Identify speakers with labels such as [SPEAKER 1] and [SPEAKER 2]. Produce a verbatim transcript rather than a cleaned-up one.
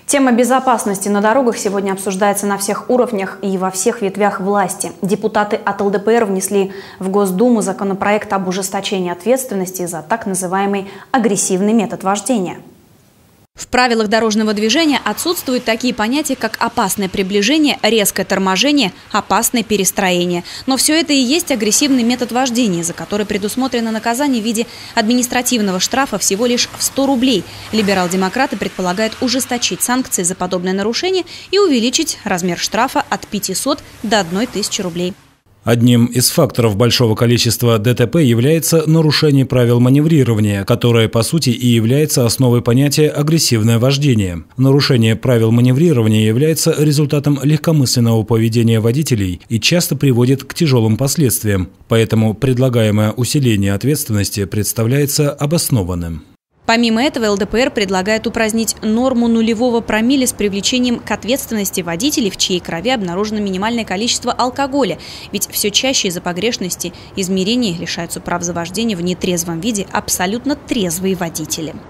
[SPEAKER 1] Тема безопасности на дорогах сегодня обсуждается на всех уровнях и во всех ветвях власти. Депутаты от эл дэ пэ эр внесли в Госдуму законопроект об ужесточении ответственности за так называемый агрессивный метод вождения.
[SPEAKER 2] В правилах дорожного движения отсутствуют такие понятия, как опасное приближение, резкое торможение, опасное перестроение. Но все это и есть агрессивный метод вождения, за который предусмотрено наказание в виде административного штрафа всего лишь в сто рублей. Либерал-демократы предполагают ужесточить санкции за подобное нарушение и увеличить размер штрафа от пятисот до одной тысячи рублей.
[SPEAKER 3] Одним из факторов большого количества дэ тэ пэ является нарушение правил маневрирования, которое, по сути, и является основой понятия «агрессивное вождение». Нарушение правил маневрирования является результатом легкомысленного поведения водителей и часто приводит к тяжелым последствиям. Поэтому предлагаемое усиление ответственности представляется обоснованным.
[SPEAKER 2] Помимо этого, эл дэ пэ эр предлагает упразднить норму нулевого промилле с привлечением к ответственности водителей, в чьей крови обнаружено минимальное количество алкоголя. Ведь все чаще из-за погрешности измерений лишаются прав за вождение в нетрезвом виде абсолютно трезвые водители.